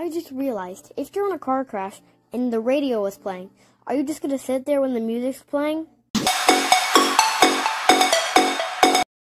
I just realized, if you're in a car crash and the radio is playing, are you just going to sit there when the music's playing?